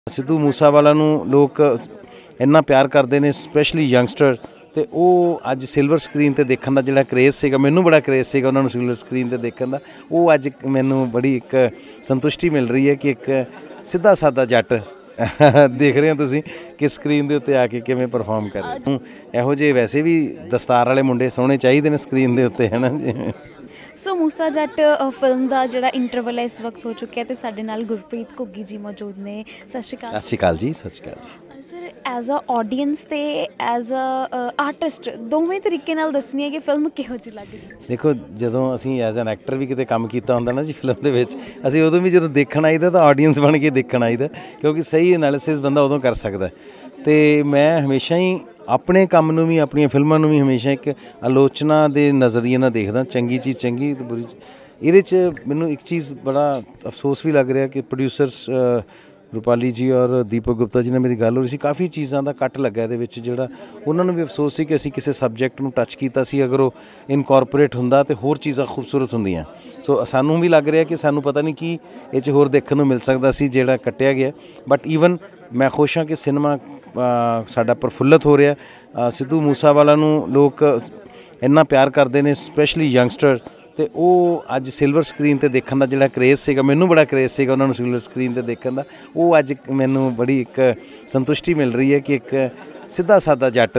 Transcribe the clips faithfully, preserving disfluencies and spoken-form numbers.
ਸਿੱਧੂ ਮੂਸੇਵਾਲਾ ਨੂੰ ਲੋਕ ਇੰਨਾ ਪਿਆਰ ਕਰਦੇ ਨੇ, ਸਪੈਸ਼ਲੀ ਯੰਗਸਟਰ, ਤੇ ਉਹ ਅੱਜ ਸਿਲਵਰ ਸਕਰੀਨ ਤੇ ਦੇਖਣ ਦਾ ਜਿਹੜਾ ਕ੍ਰੇਜ਼ ਸੀਗਾ, ਮੈਨੂੰ ਬੜਾ ਕ੍ਰੇਜ਼ ਸੀਗਾ ਉਹਨਾਂ ਨੂੰ ਸਿਲਵਰ ਸਕਰੀਨ ਤੇ ਦੇਖਣ ਦਾ, ਉਹ ਅੱਜ ਮੈਨੂੰ ਬੜੀ ਇੱਕ ਸੰਤੁਸ਼ਟੀ ਮਿਲ ਰਹੀ ਹੈ ਕਿ ਇੱਕ ਸਿੱਧਾ ਸਾਦਾ ਜੱਟ ਦੇਖ ਰਹੇ ਹੋ ਤੁਸੀਂ ਕਿ ਸਕਰੀਨ ਦੇ ਉੱਤੇ ਆ ਕੇ ਕਿਵੇਂ ਪਰਫਾਰਮ ਕਰ ਰਹੇ। ਇਹੋ ਜਿਹੇ ਵੈਸੇ ਵੀ ਦਸਤਾਰ ਵਾਲੇ ਮੁੰਡੇ ਸੋਹਣੇ ਚਾਹੀਦੇ ਨੇ ਸਕਰੀਨ ਦੇ ਉੱਤੇ, ਹੈ ਨਾ ਜੀ। ਸੋ ਮੂਸਾ ਜੱਟ ਫਿਲਮ ਦਾ ਜਿਹੜਾ ਇੰਟਰਵਲ ਹੈ ਇਸ ਵਕਤ ਹੋ ਚੁੱਕਿਆ ਤੇ ਸਾਡੇ ਨਾਲ ਗੁਰਪ੍ਰੀਤ ਘੁੱਗੀ ਜੀ ਮੌਜੂਦ ਨੇ। ਸਤਿ ਸ਼੍ਰੀ ਅਕਾਲ। ਸਤਿ ਸ਼੍ਰੀ ਅਕਾਲ ਜੀ। ਸਤਿ ਸ਼੍ਰੀ ਅਕਾਲ ਜੀ। ਸਰ, ਐਜ਼ ਅ ਆਡੀਅੰਸ ਤੇ ਐਜ਼ ਅ ਆਰਟਿਸਟ ਦੋਵੇਂ ਤਰੀਕੇ ਨਾਲ ਦੱਸਣੀ ਹੈ ਕਿ ਫਿਲਮ ਕਿਹੋ ਜਿਹੀ ਲੱਗ ਰਹੀ ਹੈ। ਦੇਖੋ, ਜਦੋਂ ਅਸੀਂ ਐਜ਼ ਐਨ ਐਕਟਰ ਵੀ ਕਿਤੇ ਕੰਮ ਕੀਤਾ ਹੁੰਦਾ ਨਾ ਜੀ ਫਿਲਮ ਦੇ ਵਿੱਚ, ਅਸੀਂ ਉਦੋਂ ਵੀ ਜਦੋਂ ਦੇਖਣ ਆਈਦਾ ਤਾਂ ਆਡੀਅੰਸ ਬਣ ਕੇ ਦੇਖਣ ਆਈਦਾ, ਕਿਉਂਕਿ ਸਹੀ ਐਨਾਲਿਸਿਸ ਬੰਦਾ ਉਦੋਂ ਕਰ ਸਕਦਾ। ਅਤੇ ਮੈਂ ਹਮੇਸ਼ਾ ਹੀ ਆਪਣੇ ਕੰਮ ਨੂੰ ਵੀ, ਆਪਣੀਆਂ ਫਿਲਮਾਂ ਨੂੰ ਵੀ ਹਮੇਸ਼ਾ ਇੱਕ ਆਲੋਚਨਾ ਦੇ ਨਜ਼ਰੀਏ ਨਾਲ ਦੇਖਦਾ, ਚੰਗੀ ਚੀਜ਼ ਚੰਗੀ ਅਤੇ ਬੁਰੀ ਚੀਜ਼। ਇਹਦੇ 'ਚ ਮੈਨੂੰ ਇੱਕ ਚੀਜ਼ ਬੜਾ ਅਫਸੋਸ ਵੀ ਲੱਗ ਰਿਹਾ ਕਿ ਪ੍ਰੋਡਿਊਸਰਸ ਰੂਪਾਲੀ ਜੀ ਔਰ ਦੀਪਕ ਗੁਪਤਾ ਜੀ ਨਾਲ ਮੇਰੀ ਗੱਲ ਹੋ ਰਹੀ ਸੀ, ਕਾਫੀ ਚੀਜ਼ਾਂ ਦਾ ਕੱਟ ਲੱਗਾ ਇਹਦੇ ਵਿੱਚ, ਜਿਹੜਾ ਉਹਨਾਂ ਨੂੰ ਵੀ ਅਫਸੋਸ ਸੀ ਕਿ ਅਸੀਂ ਕਿਸੇ ਸਬਜੈਕਟ ਨੂੰ ਟੱਚ ਕੀਤਾ ਸੀ, ਅਗਰ ਉਹ ਇਨਕੋਰਪੋਰੇਟ ਹੁੰਦਾ ਤਾਂ ਹੋਰ ਚੀਜ਼ਾਂ ਖੂਬਸੂਰਤ ਹੁੰਦੀਆਂ। ਸੋ ਸਾਨੂੰ ਵੀ ਲੱਗ ਰਿਹਾ ਕਿ ਸਾਨੂੰ ਪਤਾ ਨਹੀਂ ਕੀ ਇਹ 'ਚ ਹੋਰ ਦੇਖਣ ਨੂੰ ਮਿਲ ਸਕਦਾ ਸੀ ਜਿਹੜਾ ਕੱਟਿਆ ਗਿਆ। ਬਟ ਈਵਨ ਮੈਂ ਖੁਸ਼ ਹਾਂ ਕਿ ਸਿਨੇਮਾ ਸਾਡਾ ਪ੍ਰਫੁੱਲਤ ਹੋ ਰਿਹਾ। ਸਿੱਧੂ ਮੂਸੇਵਾਲਾ ਨੂੰ ਲੋਕ ਇੰਨਾ ਪਿਆਰ ਕਰਦੇ ਨੇ, ਸਪੈਸ਼ਲੀ ਯੰਗਸਟਰ, ਅਤੇ ਉਹ ਅੱਜ ਸਿਲਵਰ ਸਕਰੀਨ ਤੇ ਦੇਖਣ ਦਾ ਜਿਹੜਾ ਕ੍ਰੇਜ਼ ਸੀਗਾ, ਮੈਨੂੰ ਬੜਾ ਕ੍ਰੇਜ਼ ਸੀਗਾ ਉਹਨਾਂ ਨੂੰ ਸਿਲਵਰ ਸਕਰੀਨ ਤੇ ਦੇਖਣ ਦਾ, ਉਹ ਅੱਜ ਮੈਨੂੰ ਬੜੀ ਇੱਕ ਸੰਤੁਸ਼ਟੀ ਮਿਲ ਰਹੀ ਹੈ ਕਿ ਇੱਕ ਸਿੱਧਾ ਸਾਦਾ ਜੱਟ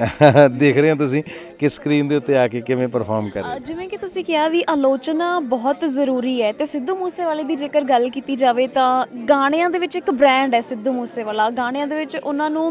ਦੇਖ ਰਹੇ ਹੋ ਤੁਸੀਂ ਕਿ ਸਕਰੀਨ ਦੇ ਉੱਤੇ ਆ ਕੇ ਕਿਵੇਂ ਪਰਫਾਰਮ ਕਰ ਰਹੇ। ਜਿਵੇਂ ਕਿ ਤੁਸੀਂ ਕਿਹਾ ਵੀ ਆਲੋਚਨਾ ਬਹੁਤ ਜ਼ਰੂਰੀ ਹੈ, ਅਤੇ ਸਿੱਧੂ ਮੂਸੇਵਾਲੇ ਦੀ ਜੇਕਰ ਗੱਲ ਕੀਤੀ ਜਾਵੇ ਤਾਂ ਗਾਣਿਆਂ ਦੇ ਵਿੱਚ ਇੱਕ ਬ੍ਰਾਂਡ ਹੈ ਸਿੱਧੂ ਮੂਸੇਵਾਲਾ, ਗਾਣਿਆਂ ਦੇ ਵਿੱਚ ਉਹਨਾਂ ਨੂੰ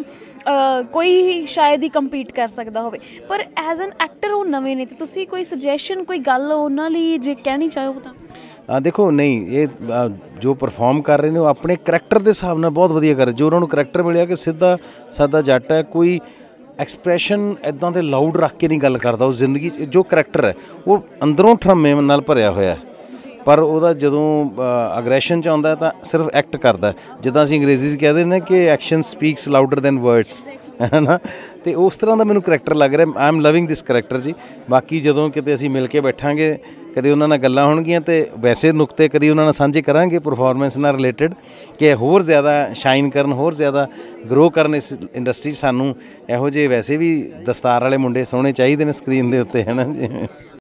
ਕੋਈ ਸ਼ਾਇਦ ਹੀ ਕੰਪੀਟ ਕਰ ਸਕਦਾ ਹੋਵੇ, ਪਰ ਐਜ਼ ਐਨ ਐਕਟਰ ਉਹ ਨਵੇਂ ਨੇ, ਅਤੇ ਤੁਸੀਂ ਕੋਈ ਸੁਜੈਸ਼ਨ, ਕੋਈ ਗੱਲ ਉਹਨਾਂ ਲਈ ਜੇ ਕਹਿਣੀ ਚਾਹੋ ਤਾਂ? ਆ ਦੇਖੋ, ਨਹੀਂ, ਇਹ ਜੋ ਪਰਫਾਰਮ ਕਰ ਰਹੇ ਨੇ ਉਹ ਆਪਣੇ ਕਰੈਕਟਰ ਦੇ ਹਿਸਾਬ ਨਾਲ ਬਹੁਤ ਵਧੀਆ ਕਰ ਰਹੇ। ਜੋ ਉਹਨਾਂ ਨੂੰ ਕਰੈਕਟਰ ਮਿਲਿਆ ਕਿ ਸਿੱਧਾ ਸਾਦਾ ਜੱਟ ਹੈ, ਕੋਈ ਐਕਸਪ੍ਰੈਸ਼ਨ ਇੱਦਾਂ ਦੇ ਲਾਊਡ ਰੱਖ ਕੇ ਨਹੀਂ ਗੱਲ ਕਰਦਾ, ਉਹ ਜ਼ਿੰਦਗੀ ਜੋ ਕਰੈਕਟਰ ਹੈ ਉਹ ਅੰਦਰੋਂ ਠਰਮੇ ਨਾਲ ਭਰਿਆ ਹੋਇਆ, ਪਰ ਉਹਦਾ ਜਦੋਂ ਅਗਰੈਸ਼ਨ 'ਚ ਆਉਂਦਾ ਤਾਂ ਸਿਰਫ ਐਕਟ ਕਰਦਾ, ਜਿੱਦਾਂ ਅਸੀਂ ਅੰਗਰੇਜ਼ੀ 'ਚ ਕਹਿ ਦਿੰਦੇ ਨੇ ਕਿ action speaks louder than words, ਹੈ ਨਾ। ਅਤੇ ਉਸ ਤਰ੍ਹਾਂ ਦਾ ਮੈਨੂੰ ਕਰੈਕਟਰ ਲੱਗ ਰਿਹਾ। I am loving this character ਜੀ। ਬਾਕੀ ਜਦੋਂ ਕਿਤੇ ਅਸੀਂ ਮਿਲ ਕੇ ਬੈਠਾਂਗੇ, ਕਦੇ ਉਹਨਾਂ ਨਾਲ ਗੱਲਾਂ ਹੋਣਗੀਆਂ ਅਤੇ ਵੈਸੇ ਨੁਕਤੇ ਕਦੀ ਉਹਨਾਂ ਨਾਲ ਸਾਂਝੇ ਕਰਾਂਗੇ ਪਰਫੋਰਮੈਂਸ ਨਾਲ ਰਿਲੇਟਡ, ਕਿ ਹੋਰ ਜ਼ਿਆਦਾ ਸ਼ਾਈਨ ਕਰਨ, ਹੋਰ ਜ਼ਿਆਦਾ ਗਰੋ ਕਰਨ ਇਸ ਇੰਡਸਟਰੀ 'ਚ। ਸਾਨੂੰ ਇਹੋ ਜਿਹੇ ਵੈਸੇ ਵੀ ਦਸਤਾਰ ਵਾਲੇ ਮੁੰਡੇ ਸੋਹਣੇ ਚਾਹੀਦੇ ਨੇ ਸਕਰੀਨ ਦੇ ਉੱਤੇ, ਹੈ ਨਾ ਜੀ।